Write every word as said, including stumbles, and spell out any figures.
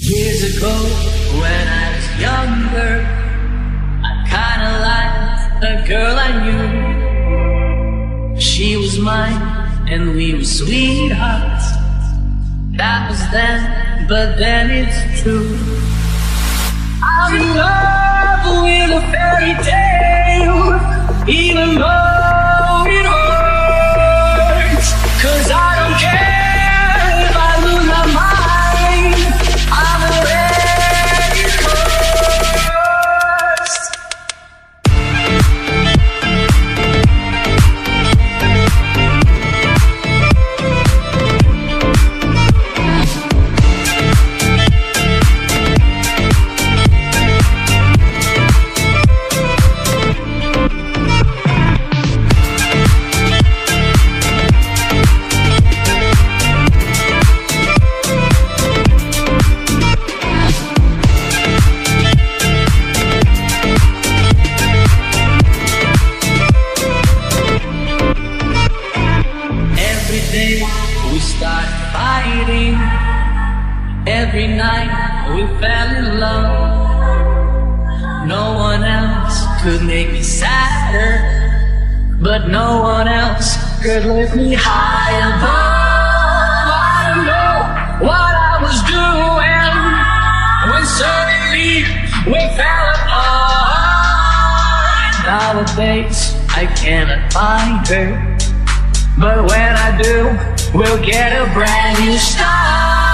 Years ago, when I was younger, I kinda liked a girl I knew. She was mine, and we were sweethearts. That was then, but then it's true. I'm in love with a fairy tale, even though it hurts. 'Cause I don't care if I lose my mind, I'm already cursed. We start fighting. Every night we fell in love. No one else could make me sadder, but no one else could lift me high above. I don't know what I was doing when suddenly we fell apart. Nowadays I cannot find her, but when I do, we'll get a brand new start.